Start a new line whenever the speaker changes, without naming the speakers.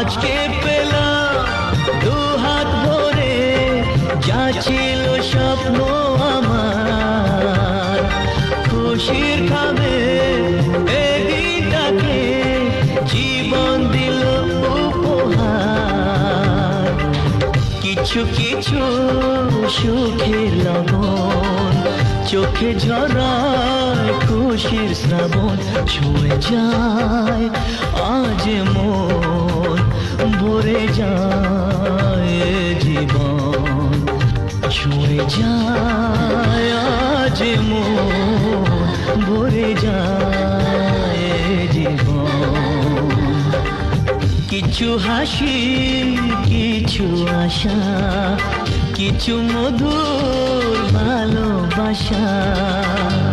আজকে পেলাম দু হাত ভরে যা ছিল স্বপ্ন আমার, খুশির খাবে এদিনটাকে জীবন দিল উপহার। কিছু কিছু সুখের লবণ চোখে ঝরায় খুশির শ্রাবণ, ছুঁয়ে যায় আজ মন, ভরে যায় জীবন, ছুঁয়ে যায় আজ মন, ভরে যায় জীবন। কিছু হাসি কিছু আশা, কিছু মধুর ভালোবাসা।